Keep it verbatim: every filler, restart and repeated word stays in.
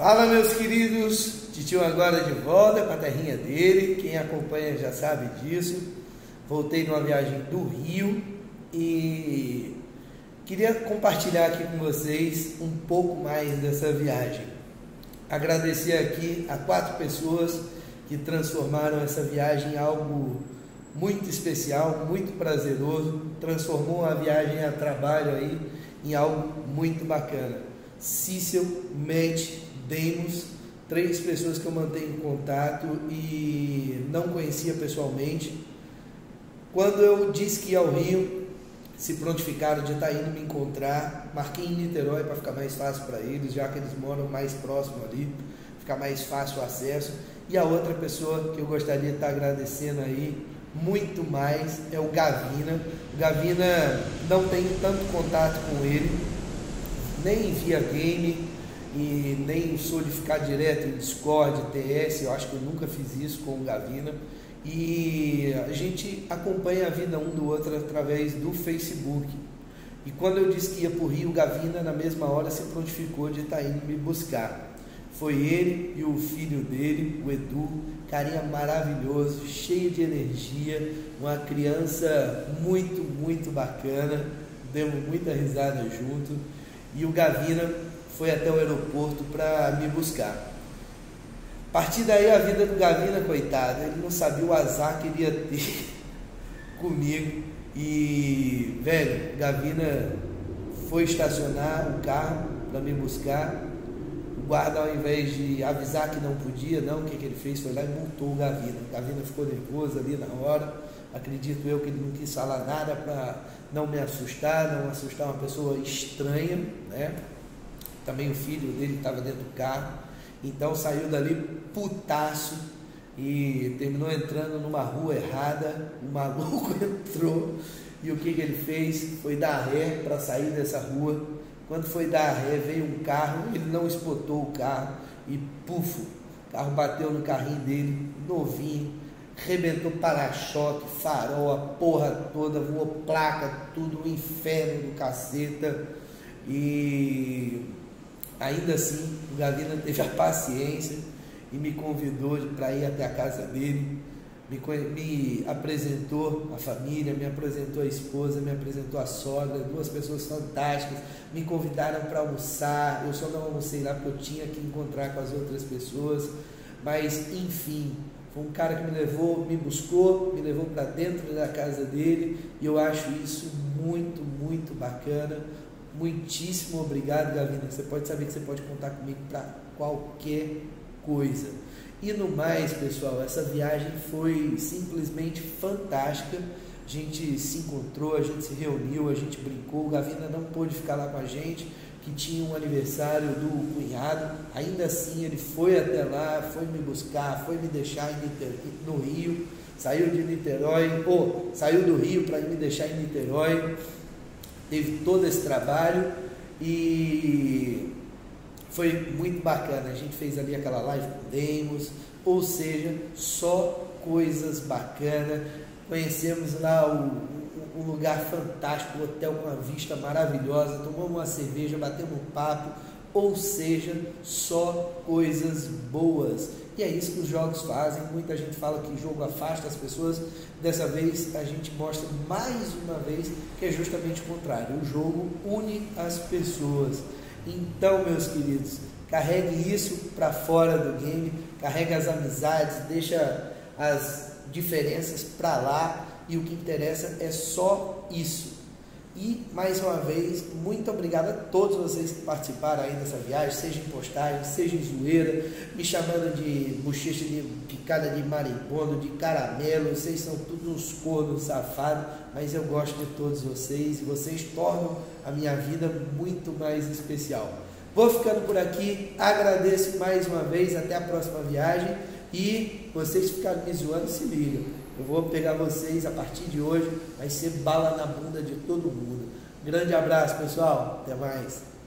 Fala, meus queridos, Titio agora de volta para a terrinha dele. Quem acompanha já sabe disso. Voltei numa viagem do Rio e queria compartilhar aqui com vocês um pouco mais dessa viagem. Agradecer aqui a quatro pessoas que transformaram essa viagem em algo muito especial, muito prazeroso, transformou a viagem a trabalho aí em algo muito bacana. Cícel, Matt, Demos, três pessoas que eu mantenho em contato e não conhecia pessoalmente. Quando eu disse que ia ao Rio, se prontificaram de estar indo me encontrar. Marquei em Niterói para ficar mais fácil para eles, já que eles moram mais próximo ali, ficar mais fácil o acesso. E a outra pessoa que eu gostaria de estar agradecendo aí muito mais é o Gavina. O Gavina, não tenho tanto contato com ele, nem via game e nem sou de ficar direto em Discord, T S, eu acho que eu nunca fiz isso com o Gavina. E a gente acompanha a vida um do outro através do Facebook. E quando eu disse que ia para o Rio, o Gavina na mesma hora se prontificou de estar indo me buscar. Foi ele e o filho dele, o Edu, carinha maravilhoso, cheio de energia, uma criança muito, muito bacana, demos muita risada junto. E o Gavina foi até o aeroporto para me buscar. A partir daí a vida do Gavina, coitado, ele não sabia o azar que ele ia ter comigo. E, velho, Gavina foi estacionar o carro para me buscar. O guarda, ao invés de avisar que não podia, não, o que, que ele fez? Foi lá e multou o Gavina. O Gavina ficou nervoso ali na hora. Acredito eu que ele não quis falar nada para não me assustar, não assustar uma pessoa estranha, né? Também o filho dele estava dentro do carro. Então saiu dali putaço e terminou entrando numa rua errada. O maluco entrou e o que, que ele fez? Foi dar ré para sair dessa rua. Quando foi dar ré, veio um carro, ele não espotou o carro e pufo, o carro bateu no carrinho dele, novinho, arrebentou para-choque, farol, a porra toda, voou placa, tudo, o inferno do caceta. E ainda assim, o Gavina teve a paciência e me convidou para ir até a casa dele, me, me apresentou a família, me apresentou a esposa, me apresentou a sogra, duas pessoas fantásticas, me convidaram para almoçar. Eu só não almocei lá porque eu tinha que encontrar com as outras pessoas, mas enfim, foi um cara que me levou, me buscou, me levou para dentro da casa dele e eu acho isso muito, muito bacana. Muitíssimo obrigado, Gavina. Você pode saber que você pode contar comigo para qualquer coisa. E no mais, pessoal, essa viagem foi simplesmente fantástica. A gente se encontrou, a gente se reuniu, a gente brincou. O Gavina não pôde ficar lá com a gente, que tinha um aniversário do cunhado. Ainda assim, ele foi até lá, foi me buscar, foi me deixar em Niterói, no Rio. Saiu de Niterói, ou saiu do Rio para me deixar em Niterói. Teve todo esse trabalho e foi muito bacana. A gente fez ali aquela live com Demos, ou seja, só coisas bacanas. Conhecemos lá um, um lugar fantástico, um hotel com uma vista maravilhosa, tomamos uma cerveja, batemos um papo, ou seja, só coisas boas. E é isso que os jogos fazem. Muita gente fala que o jogo afasta as pessoas. Dessa vez a gente mostra mais uma vez que é justamente o contrário. O jogo une as pessoas. Então, meus queridos, carregue isso para fora do game, carregue as amizades, deixa as diferenças para lá e o que interessa é só isso. E, mais uma vez, muito obrigado a todos vocês que participaram aí dessa viagem, seja em postagem, seja em zoeira, me chamando de bochecha de picada de marimbondo, de caramelo. Vocês são todos uns cornos safados, mas eu gosto de todos vocês e vocês tornam a minha vida muito mais especial. Vou ficando por aqui, agradeço mais uma vez, até a próxima viagem e vocês ficaram me zoando, se ligam. Eu vou pegar vocês a partir de hoje, vai ser bala na bunda de todo mundo. Grande abraço, pessoal. Até mais.